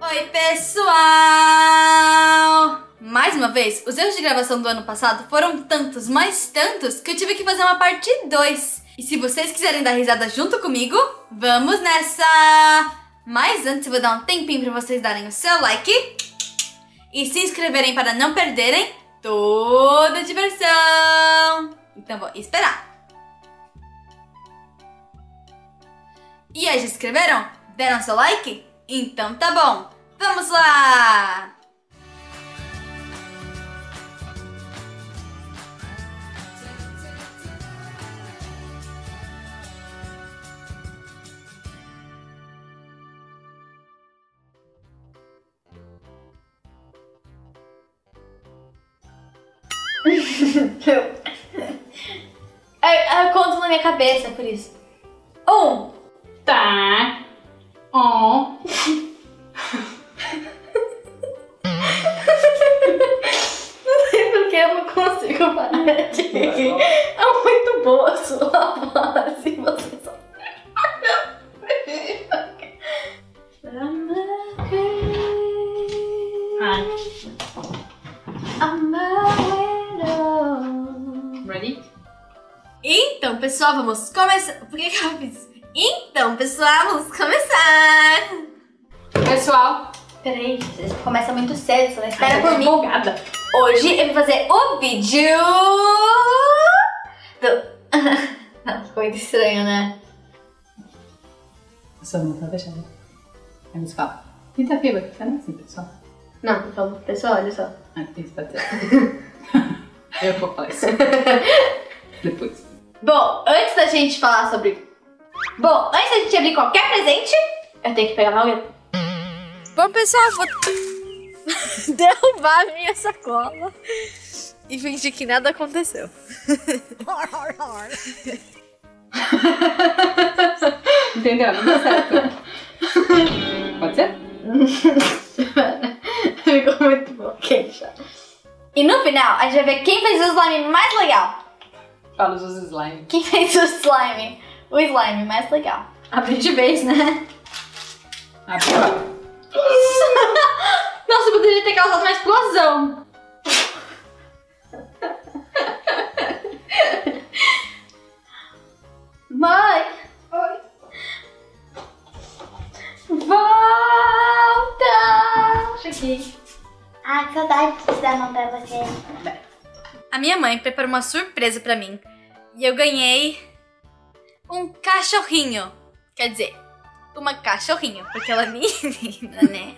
Oi, pessoal! Mais uma vez, os erros de gravação do ano passado foram tantos, mais tantos, que eu tive que fazer uma parte 2. E se vocês quiserem dar risada junto comigo, vamos nessa! Mas antes eu vou dar um tempinho pra vocês darem o seu like e se inscreverem para não perderem toda a diversão. Então vou esperar. E aí, já se inscreveram? Deram seu like? Então tá bom, vamos lá! Eu conto na minha cabeça, por isso. 1. Tá. Não sei porque eu não consigo parar de rir. É muito boa a sua voz e você só... Ready? Então, pessoal, vamos começar. Por que eu fiz? Então, pessoal, vamos começar. Pessoal, peraí, vocês começam muito cedo, você não espera por mim. Empolgada. Hoje eu vou fazer o vídeo do... Não, ficou muito estranho, né? Só não tá fechada. Aí você fala, tentativa, que não é assim, pessoal. Não, eu falo, pessoal, olha só. Ah, isso pode ser. Eu vou falar isso. Depois. Bom, antes da gente falar sobre... Bom, antes da gente abrir qualquer presente, eu tenho que pegar uma alguém. Bom, pessoal, eu vou derrubar a minha sacola e fingir que nada aconteceu. Entendeu? Não deu certo. Pode ser? Ficou muito bom. Queixa. E no final, a gente vai ver quem fez o slime mais legal. Fala os slime. Quem fez o slime mais legal. Abri de vez, né? Abre lá. Nossa, eu poderia ter causado uma explosão. Mãe! Oi! Volta! Cheguei. Ai, que saudade de dar a mão pra você. A minha mãe preparou uma surpresa pra mim. E eu ganhei um cachorrinho. Quer dizer, uma cachorrinha, porque ela é menina, né?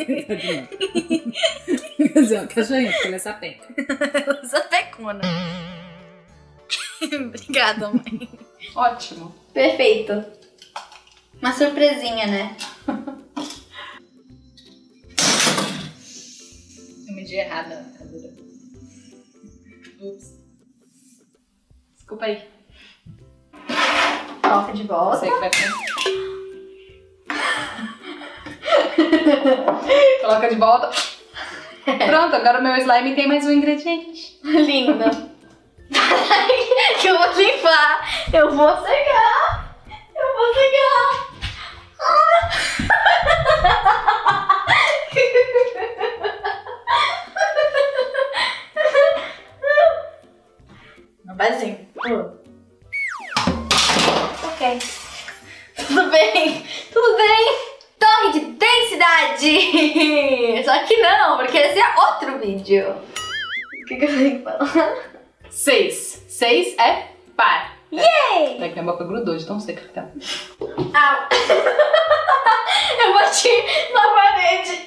Quer dizer, um cachorrinho, porque ele é sapeca. Ela é sapecona. Obrigada, mãe. Ótimo. Perfeito. Uma surpresinha, né? Eu medi errada na cadeira. Ups. Desculpa aí. Coloca de volta. Você que vai comer. Coloca de volta. Pronto, agora o meu slime tem mais um ingrediente. Linda. Que eu vou limpar. Eu vou secar. Assim. Ok. Tudo bem. Torre de densidade. Só que não, porque esse é outro vídeo. O que eu tenho que falar? 6. 6 é par. Yay! Daqui a boca grudou de tão seca que tá. Au. Eu bati na parede.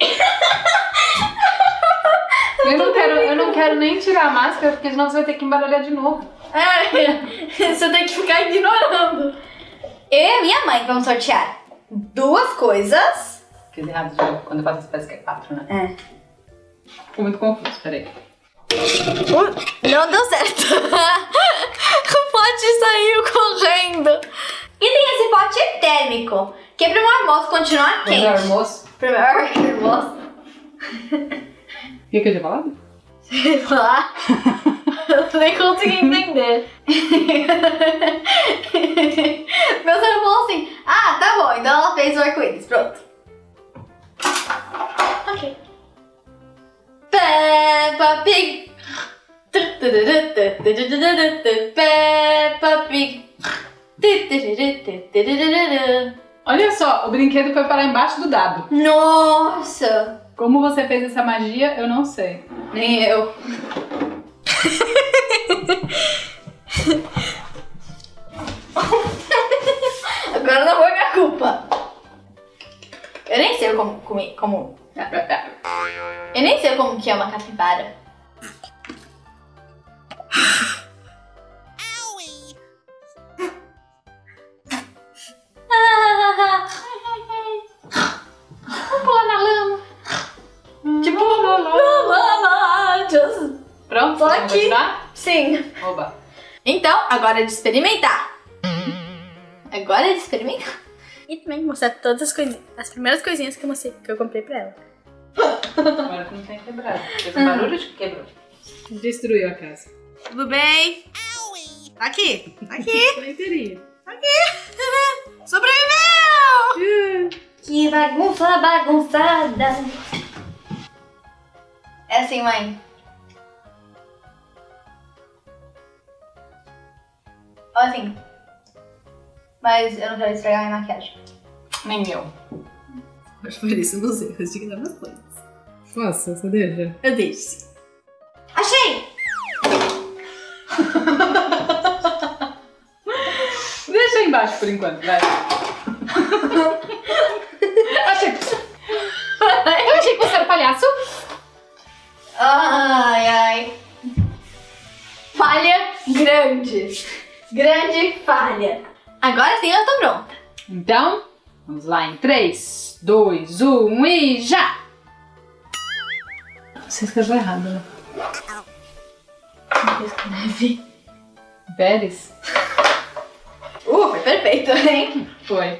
Eu não quero nem tirar a máscara, porque senão você vai ter que embaralhar de novo. Você tem que ficar ignorando. Eu e a minha mãe vamos sortear 2 coisas. Fiz errado de novo. Quando eu faço isso parece que é 4, né? É. Ficou muito confuso, peraí. Não deu certo. O pote saiu correndo. E tem esse pote térmico, que é para o almoço continuar quente. Melhor almoço? Melhor almoço. O que eu tinha falado? Sei lá. Eu nem consegui entender. Meu cérebro falou assim: ah, tá bom, então ela fez o arco-íris, pronto. Peppa Pig. Peppa Pig. Olha só, o brinquedo foi parar embaixo do dado. Nossa! Como você fez essa magia, eu não sei. Nem eu. Agora não vou ganhar culpa. Eu nem sei como... Eu nem sei como que é uma capivara. Vamos pular na lama. Tipo, lama, just... Pronto, Tô vamos aqui. continuar? Sim. Oba. Então, agora é de experimentar. Agora é de experimentar. E também mostrar todas as coisinhas, as primeiras coisinhas que eu comprei pra ela. Agora que não tem quebrado. Fez um barulho de que quebrou. Destruiu a casa. Tudo bem? Aqui, aqui, Nem teria. aqui. Sobreviveu! Que bagunça bagunçada. É assim, mãe. Ó, assim. Mas eu não quero estragar minha maquiagem. Nem eu. Mas por isso nos erros de gravações. Nossa, você deixa? Eu deixo. Achei! Deixa aí embaixo por enquanto, vai. Eu achei que você era palhaço. Ai, ai. Falha grande. Grande falha. Agora sim eu tô pronta. Então, vamos lá em 3, 2, 1 e já! Você escreveu errado, né? Escreve. Pérez? Foi perfeito, hein? Foi.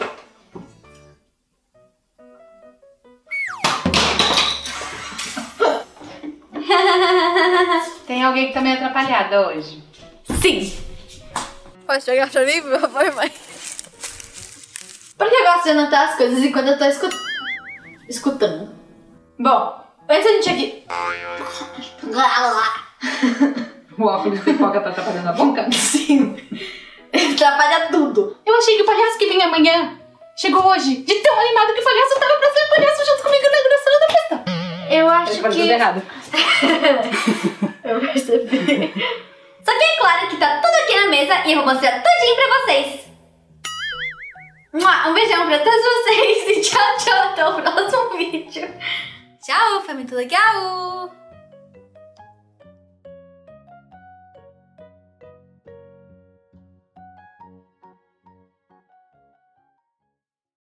Tem alguém que tá meio atrapalhada hoje? Sim. Pode chegar pra mim, por favor, mãe? Porque eu gosto de anotar as coisas enquanto eu tô escutando. Bom, antes a gente aqui... O óculos de pipoca tá atrapalhando a boca? Sim. Atrapalha tudo. Eu achei que o palhaço que vinha amanhã chegou hoje. De tão animado que o palhaço tava pra ser palhaço junto comigo na inauguração da festa. Eu acho Ele faz que... tudo errado. Eu percebi. Só que é claro que tá tudo aqui na mesa e eu vou mostrar tudinho pra vocês. Um beijão pra todos vocês e tchau, tchau, até o próximo vídeo. Tchau, foi muito legal!